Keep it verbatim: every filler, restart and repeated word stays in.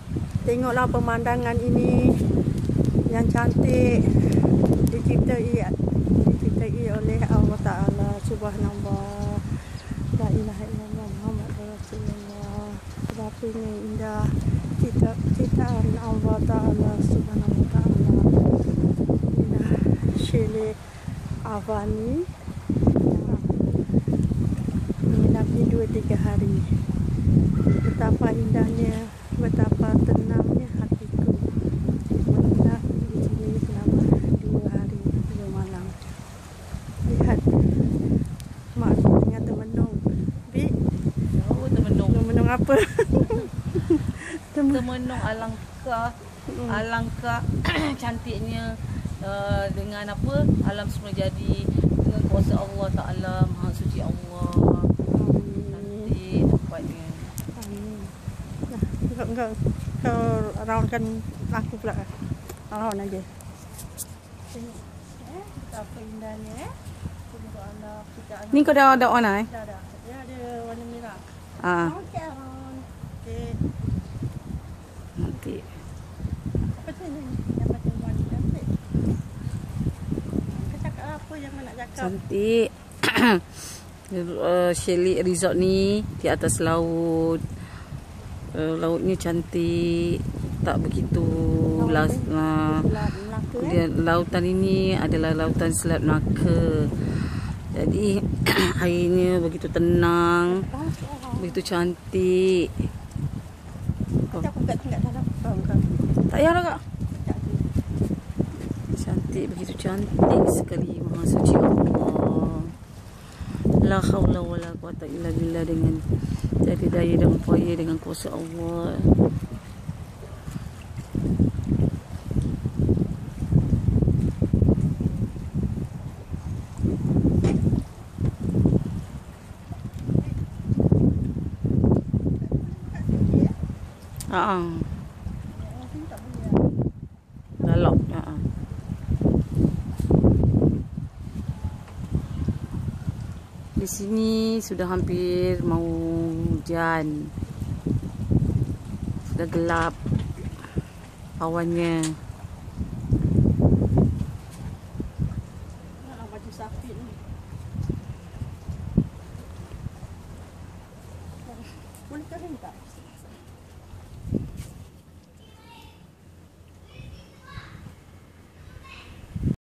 Tengoklah pemandangan ini yang cantik, diciptai diciptai oleh Allah Ta'ala Subhanallah. La ilaha illallah Muhammad Rasulullah. Berapa indah cipta ciptaan Allah Ta'ala Subhanahu Wa Ta'ala. Indah Shirley Avani menginapnya dua tiga hari. Betapa indahnya, betapa tenangnya hatiku menginap di sini selama dua hari dua malam. Lihat mak dengan temenung. Bi, oh, temenung. Temenung apa? Temenung alangkah hmm. alangkah cantiknya uh, dengan apa alam semula jadi dengan kuasa Allah Ta'ala, Maha Suci Allah. Cantik tempatnya. Amin. Nah, enggak enggak kau raunkan aku pula. Raun aja. Tengok eh betapa indahnya eh. Tengok anak kita. Ni kau dah ada warna eh? Dah dah. Dia ada warna merah. Ah. Okey. Okey. Nanti. Apa tu ni? Yang macam warna cantik. Kau cakap apa yang nak cakap? Cantik. uh, Shirley Resort ni di atas laut. Uh, lautnya cantik, tak begitu las, uh, dia, lautan ini adalah lautan Selat Melaka. Jadi airnya begitu tenang, begitu cantik. Oh. Tak payah lah kak. Cantik, begitu cantik sekali, Maha Suci Allah. La haula wala quwata illa billah, dengan jadi daya dan upaya dengan kuasa Allah. Haa. Galak. Haa. Di sini sudah hampir mau hujan. Sudah gelap awannya. Nak baju sapi ni. Boleh kering tak?